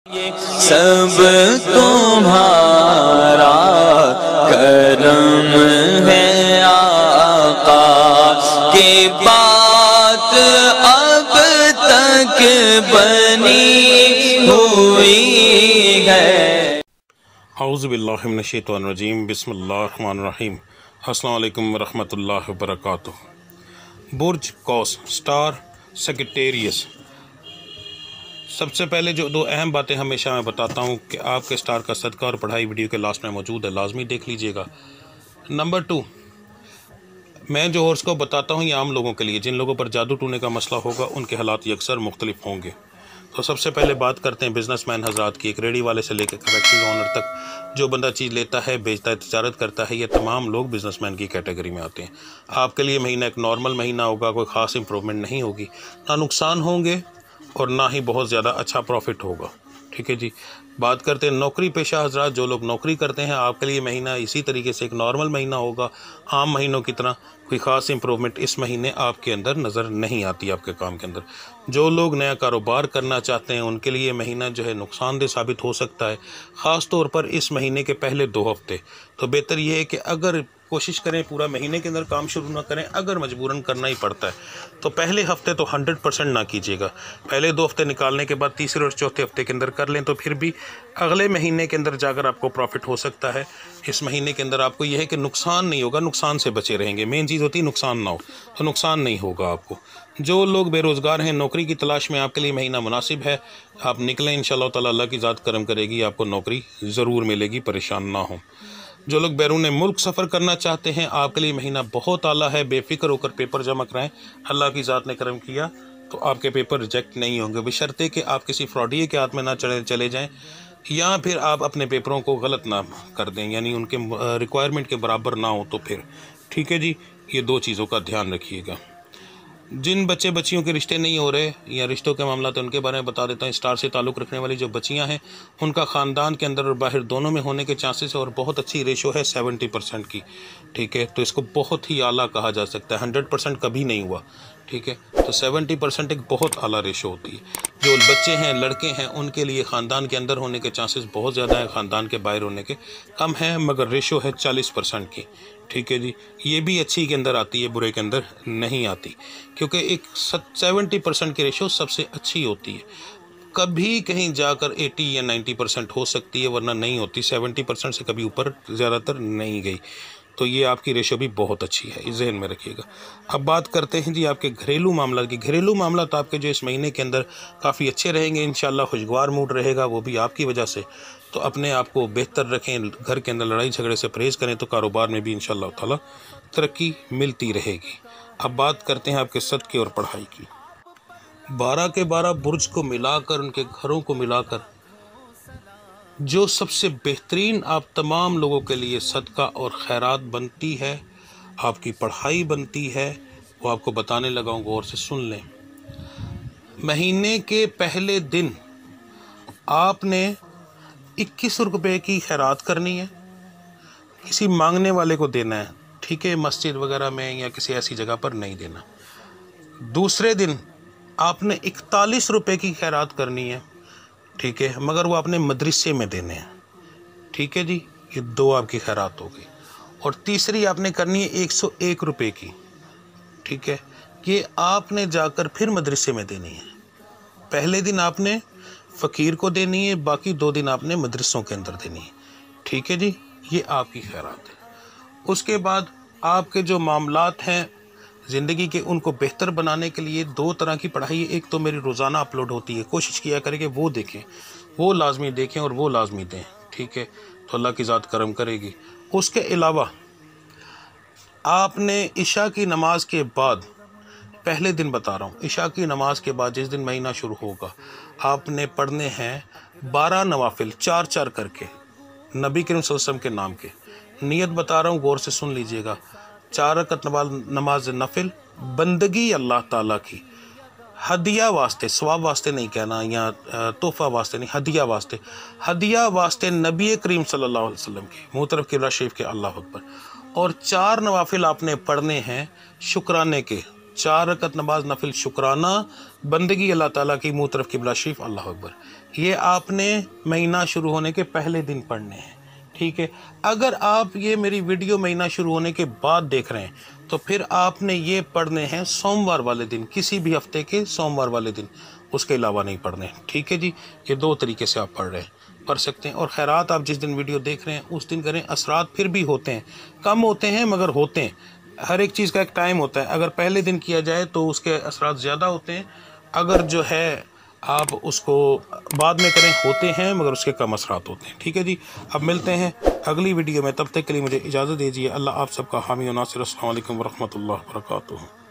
ये सब तुम्हारा करम है आका की बात अब तक बनी हुई है। औज़ु बिल्लाहि मिनश शैतानिर रजीम बिस्मिल्लाहिर रहमानिर रहीम। अस्सलाम वालेकुम वरहमतुल्लाहि वबरकातुहू। बुर्ज कौस स्टार सेक्रेटेरियस। सबसे पहले जो दो अहम बातें हमेशा मैं बताता हूँ कि आपके स्टार का सदका और पढ़ाई वीडियो के लास्ट में मौजूद है, लाजमी देख लीजिएगा। नंबर 2, मैं जो हॉरोस्कोप बताता हूँ ये आम लोगों के लिए, जिन लोगों पर जादू टूने का मसला होगा उनके हालात अक्सर मुख्तलिफ होंगे। तो सबसे पहले बात करते हैं बिजनेसमैन हजरात की। एक रेडी वाले से लेकर फैक्ट्री ओनर तक जो बंदा चीज़ लेता है, बेचता है, तिजारत करता है, ये तमाम लोग बिजनेसमैन की कैटेगरी में आते हैं। आपके लिए महीना एक नॉर्मल महीना होगा, कोई ख़ास इंप्रूवमेंट नहीं होगी, ना नुकसान होंगे और ना ही बहुत ज़्यादा अच्छा प्रॉफिट होगा। ठीक है जी। बात करते हैं नौकरी पेशा हजरात, जो लोग नौकरी करते हैं, आपके लिए महीना इसी तरीके से एक नॉर्मल महीना होगा, आम महीनों की तरह। कोई ख़ास इंप्रूवमेंट इस महीने आपके अंदर नज़र नहीं आती आपके काम के अंदर। जो लोग नया कारोबार करना चाहते हैं उनके लिए महीना जो है नुकसानदेह साबित हो सकता है, ख़ास तौर पर इस महीने के पहले 2 हफ्ते। तो बेहतर ये है कि अगर कोशिश करें पूरा महीने के अंदर काम शुरू ना करें, अगर मजबूरन करना ही पड़ता है तो पहले हफ्ते तो 100% ना कीजिएगा। पहले 2 हफ्ते निकालने के बाद तीसरे और चौथे हफ्ते के अंदर कर लें तो फिर भी अगले महीने के अंदर जाकर आपको प्रॉफिट हो सकता है। इस महीने के अंदर आपको यह है कि नुकसान नहीं होगा, नुकसान से बचे रहेंगे। मेन चीज़ होती है नुकसान ना हो, तो नुकसान नहीं होगा आपको। जो लोग बेरोज़गार हैं, नौकरी की तलाश में, आपके लिए महीना मुनासिब है। आप निकलें, इंशाअल्लाह ताला अल्लाह की ज़ात करम करेगी, आपको नौकरी ज़रूर मिलेगी, परेशान ना हो। जो लोग बैरून मुल्क सफ़र करना चाहते हैं, आपके लिए महीना बहुत आला है। बेफिक्र होकर पेपर जमा कराएं, अल्लाह की ज़ात ने करम किया तो आपके पेपर रिजेक्ट नहीं होंगे, बशर्ते कि आप किसी फ्रॉडिये के हाथ में ना चले जाएं या फिर आप अपने पेपरों को गलत ना कर दें, यानी उनके रिक्वायरमेंट के बराबर ना हो तो फिर। ठीक है जी, ये 2 चीज़ों का ध्यान रखिएगा। जिन बच्चे बच्चियों के रिश्ते नहीं हो रहे या रिश्तों के मामला तो उनके बारे में बता देता हूँ। स्टार से ताल्लुक़ रखने वाली जो बच्चियाँ हैं उनका ख़ानदान के अंदर और बाहर दोनों में होने के चांसेस है, और बहुत अच्छी रेशो है 70% की। ठीक है, तो इसको बहुत ही आला कहा जा सकता है। 100% कभी नहीं हुआ। ठीक है, तो 70% एक बहुत आला रेशो होती है। जो बच्चे हैं, लड़के हैं, उनके लिए ख़ानदान के अंदर होने के चांसेस बहुत ज़्यादा हैं, ख़ानदान के बाहर होने के कम हैं, मगर रेशो है 40% की। ठीक है जी, ये भी अच्छी के अंदर आती है, बुरे के अंदर नहीं आती, क्योंकि एक 70% की रेशो सबसे अच्छी होती है। कभी कहीं जाकर 80 या 90% हो सकती है, वरना नहीं होती। 70% से कभी ऊपर ज़्यादातर नहीं गई। तो ये आपकी रेशो भी बहुत अच्छी है, इस जहन में रखिएगा। अब बात करते हैं जी आपके घरेलू मामला की। घरेलू मामला तो आपके जो इस महीने के अंदर काफ़ी अच्छे रहेंगे, इंशाल्लाह खुशगवार मूड रहेगा, वो भी आपकी वजह से। तो अपने आप को बेहतर रखें, घर के अंदर लड़ाई झगड़े से परहेज़ करें तो कारोबार में भी इंशाल्लाह ताला तरक्की मिलती रहेगी। अब बात करते हैं आपके सदके और पढ़ाई की। 12 के 12 बुर्ज को मिलाकर, उनके घरों को मिलाकर, जो सबसे बेहतरीन आप तमाम लोगों के लिए सदका और खैरात बनती है, आपकी पढ़ाई बनती है, वो आपको बताने लगा हूँ, गौर से सुन लें। महीने के पहले दिन आपने 21 रुपये की खैरात करनी है, किसी मांगने वाले को देना है। ठीक है, मस्जिद वगैरह में या किसी ऐसी जगह पर नहीं देना। दूसरे दिन आपने 41 रुपये की खैरात करनी है। ठीक है, मगर वो आपने मदरसे में देने हैं। ठीक है जी, ये 2 आपकी खैरात हो गई। और तीसरी आपने करनी है 101 रुपये की। ठीक है, ये आपने जाकर फिर मदरसे में देनी है। पहले दिन आपने फ़कीर को देनी है, बाकी 2 दिन आपने मदरसों के अंदर देनी है। ठीक है जी, ये आपकी खैरात है। उसके बाद आपके जो मामलात हैं ज़िंदगी के, उनको बेहतर बनाने के लिए 2 तरह की पढ़ाई। एक तो मेरी रोज़ाना अपलोड होती है, कोशिश किया करें कि वो देखें, वो लाजमी देखें और वो लाजमी दें। ठीक है, तो अल्लाह की ज़ात करम करेगी। उसके अलावा आपने इशा की नमाज के बाद, पहले दिन बता रहा हूँ, इशा की नमाज के बाद जिस दिन महीना शुरू होगा, आपने पढ़ने हैं 12 नवाफिल 4-4 करके, नबी करीम सल्लल्लाहु अलैहि वसल्लम के नाम के। नियत बता रहा हूँ, गौर से सुन लीजिएगा। 4 रकअत नमाज नफिल, बंदगी अल्लाह ताला की, हदिया वास्ते, सवाब वास्ते नहीं कहना या तोहफ़ा वास्ते नहीं, हदिया वास्ते। हदिया वास्ते नबी करीम सल्लल्लाहु अलैहि वसल्लम के, मुँह तरफ किबला शरीफ के, अल्लाह अकबर। और 4 नवाफिल आपने पढ़ने हैं शुक्राने के, 4 रकअत नमाज नफिल शुक्राना, बंदगी अल्लाह ताला की, मुँह तरफ किबला शरीफ, अल्लाह अकबर। ये आपने महीना शुरू होने के पहले दिन पढ़ने हैं, ठीक है। अगर आप ये मेरी वीडियो महीना शुरू होने के बाद देख रहे हैं तो फिर आपने ये पढ़ने हैं सोमवार वाले दिन, किसी भी हफ्ते के सोमवार वाले दिन, उसके अलावा नहीं पढ़ने, ठीक है जी। ये दो तरीके से आप पढ़ सकते हैं। और खैरात आप जिस दिन वीडियो देख रहे हैं उस दिन करें। असरात फिर भी होते हैं, कम होते हैं मगर होते हैं। हर एक चीज़ का एक टाइम होता है। अगर पहले दिन किया जाए तो उसके असरात ज़्यादा होते हैं, अगर जो है आप उसको बाद में करें होते हैं मगर उसके कम असरात होते हैं, ठीक है जी। अब मिलते हैं अगली वीडियो में, तब तक के लिए मुझे इजाज़त दीजिए। अल्लाह आप सबका हामी और नासिर। अस्सलाम वालेकुम वरहमतुल्लाहि वबरकातुहू।